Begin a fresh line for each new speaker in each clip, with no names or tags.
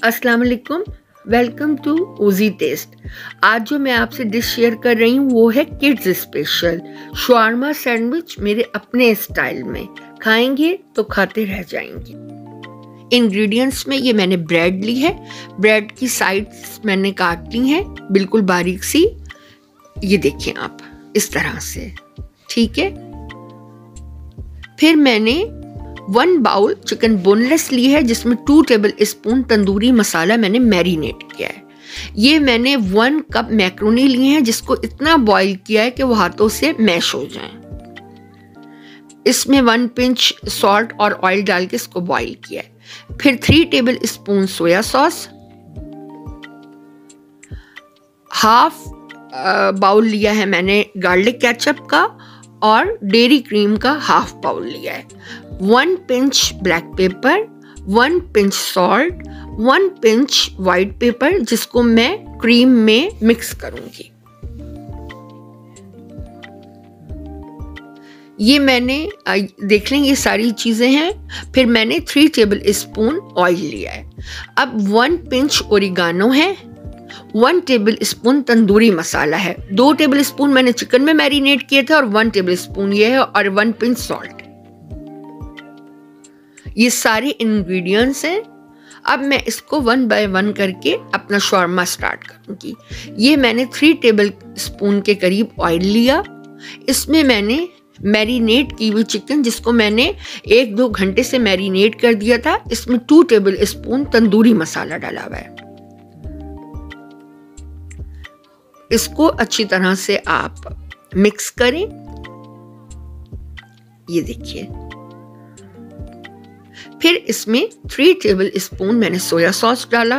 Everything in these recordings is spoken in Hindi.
अस्सलाम वालेकुम, वेलकम टू ओजी टेस्ट। आज जो मैं आपसे डिश शेयर कर रही हूँ वो है किड्स स्पेशल शवारमा सैंडविच मेरे अपने स्टाइल में। खाएंगे तो खाते रह जाएंगे। इंग्रेडिएंट्स में ये मैंने ब्रेड ली है, ब्रेड की साइड्स मैंने काट ली हैं बिल्कुल बारीक सी। ये देखें आप इस तरह से, ठीक है। फिर मैंने 1 बाउल चिकन बोनलेस ली है जिसमें 2 टेबल स्पून तंदूरी मसाला मैंने मैरिनेट किया है। ये मैंने 1 कप मैक्रोनी लिए हैं जिसको इतना बॉईल किया है कि वो हाथों से मैश हो जाएं। इसमें 1 पिंच सॉल्ट और ऑयल डाल के इसको बॉईल किया है। फिर 3 tablespoon soya sauce, half bowl लिया है मैंने गार्लिक केचप का और डेयरी क्रीम का हाफ बाउल लिया है। 1 pinch black pepper, 1 pinch salt, 1 pinch white pepper जिसको मैं क्रीम में मिक्स करूंगी। ये मैंने देख लें ये सारी चीजें हैं। फिर मैंने 3 टेबल स्पून ऑयल लिया है। अब 1 पिंच ओरिगानो है, 1 टेबल स्पून तंदूरी मसाला है, 2 टेबल स्पून मैंने चिकन में मैरिनेट किए थे और 1 टेबल स्पून ये है और 1 पिंच सॉल्ट। ये सारे इंग्रेडिएंट्स हैं। अब मैं इसको 1 बाय 1 करके अपना शवारमा स्टार्ट करूंगी। ये मैंने 3 टेबल स्पून के करीब ऑयल लिया। इसमें मैंने मैरिनेट की हुई चिकन जिसको मैंने 1-2 घंटे से मैरिनेट कर दिया था, इसमें 2 टेबल स्पून तंदूरी मसाला डाला हुआ है। इसको अच्छी तरह से आप मिक्स करें। ये देखिए। फिर इसमें 3 टेबल स्पून मैंने सोया सॉस डाला।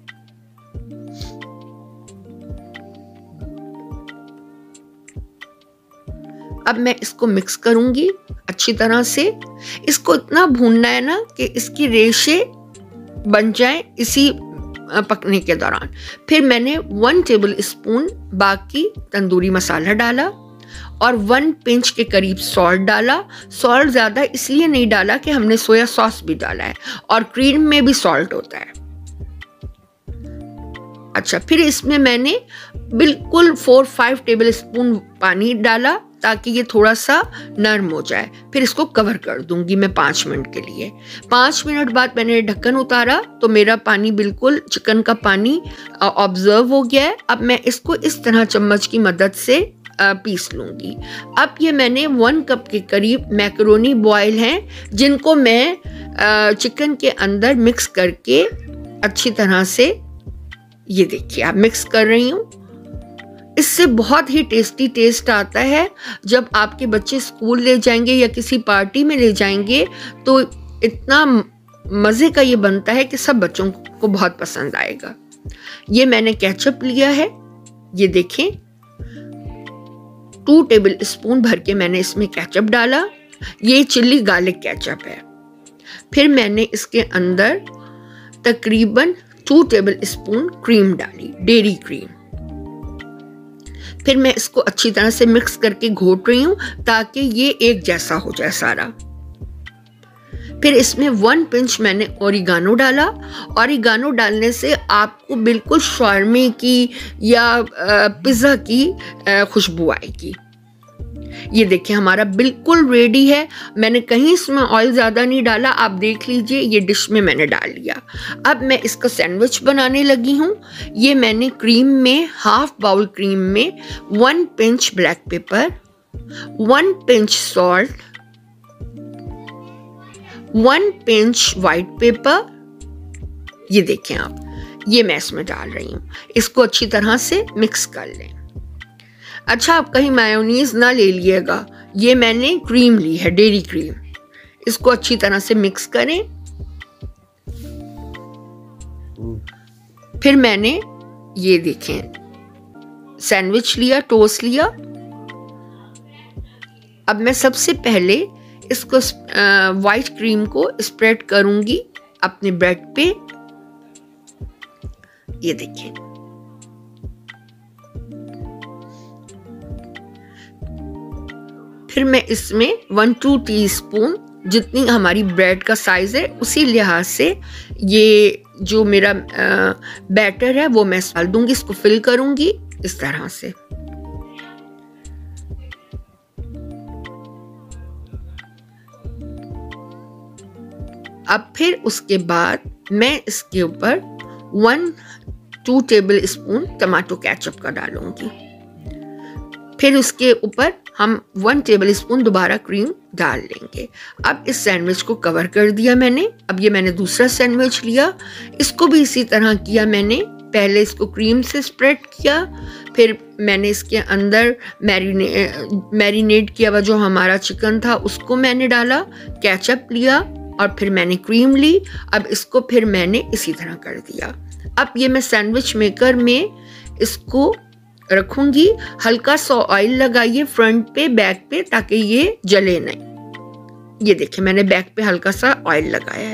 अब मैं इसको मिक्स करूंगी अच्छी तरह से। इसको इतना भूनना है ना कि इसकी रेशे बन जाए इसी पकने के दौरान। फिर मैंने 1 टेबल स्पून बाकी तंदूरी मसाला डाला और 1 पिंच के करीब सॉल्ट डाला। सॉल्ट ज़्यादा इसलिए नहीं डाला कि हमने सोया सॉस भी डाला है और क्रीम में भी सॉल्ट होता है। अच्छा, फिर इसमें मैंने बिल्कुल 4-5 टेबल स्पून पानी डाला ताकि ये थोड़ा सा नरम हो जाए। फिर इसको कवर कर दूंगी मैं 5 मिनट के लिए। 5 मिनट बाद मैंने ढक्कन उतारा तो मेरा पानी बिल्कुल चिकन का पानी ऑब्जर्व हो गया है। अब मैं इसको इस तरह चम्मच की मदद से पीस लूंगी। अब ये मैंने 1 कप के करीब मैक्रोनी बॉयल हैं जिनको मैं चिकन के अंदर मिक्स करके अच्छी तरह से, ये देखिए आप, मिक्स कर रही हूँ। इससे बहुत ही टेस्टी टेस्ट आता है। जब आपके बच्चे स्कूल ले जाएंगे या किसी पार्टी में ले जाएंगे तो इतना मज़े का ये बनता है कि सब बच्चों को बहुत पसंद आएगा। ये मैंने केचप लिया है, ये देखें 2 टेबल स्पून भर के मैंने इसमें केचप डाला। ये चिल्ली गार्लिक केचप है। फिर मैंने इसके अंदर तकरीबन 2 टेबल स्पून क्रीम डाली, डेयरी क्रीम। फिर मैं इसको अच्छी तरह से मिक्स करके घोट रही हूँ ताकि ये एक जैसा हो जाए सारा। फिर इसमें 1 पिंच मैंने ओरिगानो डाला। ओरिगानो डालने से आपको बिल्कुल शवारमे की या पिज़्ज़ा की खुशबू आएगी। ये देखिए हमारा बिल्कुल रेडी है। मैंने कहीं इसमें ऑयल ज़्यादा नहीं डाला, आप देख लीजिए। ये डिश में मैंने डाल लिया। अब मैं इसका सैंडविच बनाने लगी हूँ। ये मैंने क्रीम में, हाफ बाउल क्रीम में 1 pinch black pepper, 1 pinch salt, 1 pinch white pepper, ये देखें आप, ये मैं इसमें डाल रही हूँ। इसको अच्छी तरह से मिक्स कर लें। अच्छा, आप कहीं मायोनीज ना ले लिएगा। ये मैंने क्रीम ली है, डेयरी क्रीम। इसको अच्छी तरह से मिक्स करें। फिर मैंने ये देखें सैंडविच लिया, टोस्ट लिया। अब मैं सबसे पहले इसको व्हाइट क्रीम को स्प्रेड करूंगी अपने ब्रेड पे। ये देखिए। फिर मैं इसमें 1-2 टीस्पून जितनी हमारी ब्रेड का साइज़ है उसी लिहाज से ये जो मेरा बैटर है वो मैं डाल दूंगी, इसको फिल करूंगी इस तरह से। अब फिर उसके बाद मैं इसके ऊपर 1-2 टेबल स्पून टमाटो केचप का डालूंगी। फिर उसके ऊपर हम 1 टेबल स्पून दोबारा क्रीम डाल लेंगे। अब इस सैंडविच को कवर कर दिया मैंने। अब ये मैंने दूसरा सैंडविच लिया, इसको भी इसी तरह किया मैंने। पहले इसको क्रीम से स्प्रेड किया, फिर मैंने इसके अंदर मैरिनेट किया हुआ जो हमारा चिकन था उसको मैंने डाला, केचप लिया और फिर मैंने क्रीम ली। अब इसको फिर मैंने इसी तरह कर दिया। अब ये मैं सैंडविच मेकर में इसको रखूंगी। हल्का सा ऑयल लगाइए फ्रंट पे, बैक पे, ताकि ये जले नहीं। ये देखिए मैंने बैक पे हल्का सा ऑयल लगाया है।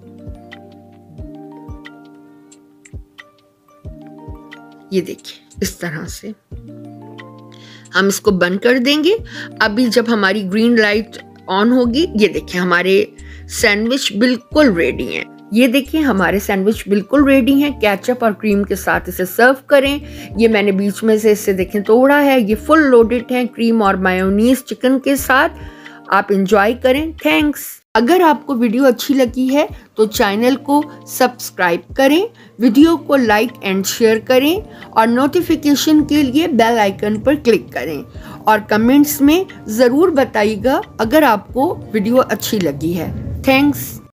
ये देखिए इस तरह से हम इसको बंद कर देंगे। अभी जब हमारी ग्रीन लाइट ऑन होगी, ये देखिए हमारे सैंडविच बिल्कुल रेडी हैं। ये देखिए हमारे सैंडविच बिल्कुल रेडी हैं। केचप और क्रीम के साथ इसे सर्व करें। ये मैंने बीच में से इसे देखें तोड़ा है। ये फुल लोडेड है क्रीम और मायोनीज चिकन के साथ। आप इंजॉय करें। थैंक्स। अगर आपको वीडियो अच्छी लगी है तो चैनल को सब्सक्राइब करें, वीडियो को लाइक एंड शेयर करें और नोटिफिकेशन के लिए बेल आइकन पर क्लिक करें और कमेंट्स में ज़रूर बताइएगा अगर आपको वीडियो अच्छी लगी है। थैंक्स।